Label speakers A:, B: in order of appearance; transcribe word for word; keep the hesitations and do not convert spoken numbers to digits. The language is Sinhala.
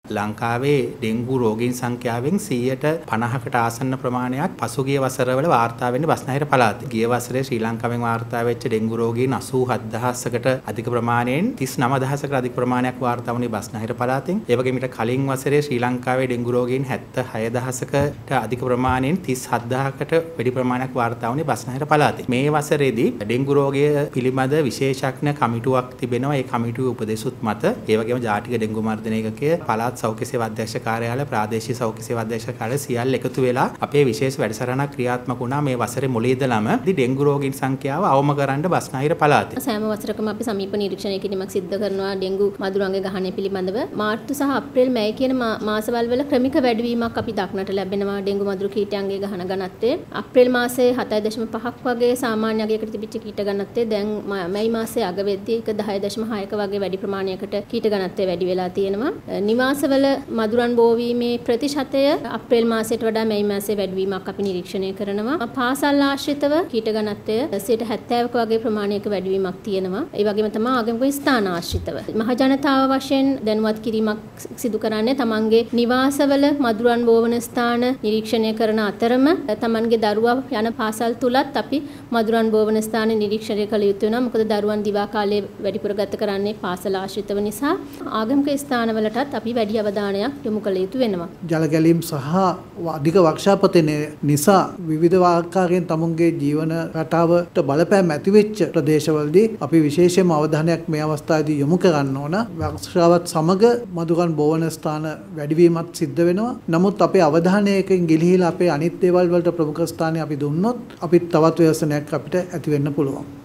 A: ලංකාවේ ඩෙන්ගු රෝගීන් සංඛ්‍යාවෙන් සියයට පනහකට ආසන්න ප්‍රමාණයක් පසුගිය වසරවල වාර්තා වෙන්නේ බස්නාහිර පළාතේ. ගිය වසරේ ශ්‍රී ලංකාවෙන් වාර්තා වෙච්ච ඩෙන්ගු රෝගීන් අසූ හත් දහසකට අධික ප්‍රමාණයෙන් තිස් නව දහසකට අධික ප්‍රමාණයක් වාර්තා වුණේ බස්නාහිර පළාතෙන්. ඒ වගේම ඊට කලින් වසරේ ශ්‍රී ලංකාවේ ඩෙන්ගු රෝගීන් හැත්තෑ හය දහසකට අධික ප්‍රමාණයෙන් තිස් හත් දහසකට වැඩි ප්‍රමාණයක් වාර්තා වුණේ බස්නාහිර පළාතේ. මේ වසරේදී ඩෙන්ගු රෝගය පිළිබඳ විශේෂඥ කමිටුවක් තිබෙනවා. ඒ කමිටුවේ උපදෙසුත් මත ඒ වගේම ජාතික ඩෙන්ගු මර්ධන ඒකකයේ පළාත් සෞඛ්‍ය සේවා අධ්‍යක්ෂ කාර්යාලය ප්‍රාදේශීය සෞඛ්‍ය සේවා අධ්‍යක්ෂ කාර්යාලය සියල්ල එකතු වෙලා අපේ විශේෂ වැඩසටහනක් ක්‍රියාත්මක වුණා මේ වසරේ මුල ඉඳලම ඩෙන්ගු රෝගීන් සංඛ්‍යාව අවම කරන්න බස්නාහිර පළාතේ.
B: සෑම වසරකම අපි සමීප නිරීක්ෂණය කිරීමක් සිදු කරනවා ඩෙන්ගු මදුරුවන්ගේ ගහණය පිළිබඳව. මාර්තු සහ අප්‍රේල් මැයි කියන මාසවල වල ක්‍රමික වැඩිවීමක් අපි දක්නට ලැබෙනවා ඩෙන්ගු මදුරු කීටයන්ගේ ගහන ඝනත්වයේ. අප්‍රේල් මාසයේ හතයි දශම පහක් වගේ සාමාන්‍ය අගයකට තිබිච්ච කීට ඝනත්වය දැන් මැයි මාසයේ අග වෙද්දී ඒක දහය දශම හයක වගේ වැඩි ප්‍රමාණයකට කීට ඝනත්වය වැඩි වෙලා තියෙනවා. නිවාසවල මදුරන් බෝවීමේ ප්‍රතිශතය අප්‍රේල් මාසයට වඩා මැයි මාසයේ වැඩිවීමක් අපි නිරීක්ෂණය කරනවා. පාසල් ආශ්‍රිතව කීට ඝනත්වය සියයට හැත්තෑවක වගේ ප්‍රමාණයක වැඩිවීමක් තියෙනවා. ඒ වගේම තමයි ආගමික ස්ථාන ආශ්‍රිතව. මහ ජනතාව වශයෙන් දැනුවත් කිරීමක් සිදු කරන්නේ තමන්ගේ නිවාසවල මදුරන් බෝවන ස්ථාන නිරීක්ෂණය කරන අතරම තමන්ගේ දරුවා යන පාසල් තුලත් අපි මදුරන් බෝවන ස්ථාන නිරීක්ෂණය කළ යුතු වෙනවා. මොකද දරුවන් දිවා කාලයේ වැඩිපුර ගත කරන්නේ පාසල ආශ්‍රිතව නිසා ආගමික ස්ථානවලටත් අපි වැඩි අවධානයක් යොමු කළ යුතු වෙනවා.
C: ජල ගැලීම් සහ අධික වර්ෂාපතන නිසා විවිධ ආකාරයෙන් තමුන්ගේ ජීවන රටාවට බලපෑම් ඇති වෙච්ච ප්‍රදේශවලදී අපි විශේෂයෙන්ම අවධානයක් මේ අවස්ථාවේදී යොමු කරන්න ඕන. වර්ෂාවත් සමග මදුකන් බෝවන ස්ථාන වැඩිවීමත් සිද්ධ වෙනවා. නමුත් අපේ අවධානයකින් ගිලිහිලා අපේ අනිත් දේවල් වලට ප්‍රමුඛ ස්ථානය අපි දුන්නොත් අපිට තවත් ව්‍යසනයක් අපිට ඇති වෙන්න පුළුවන්.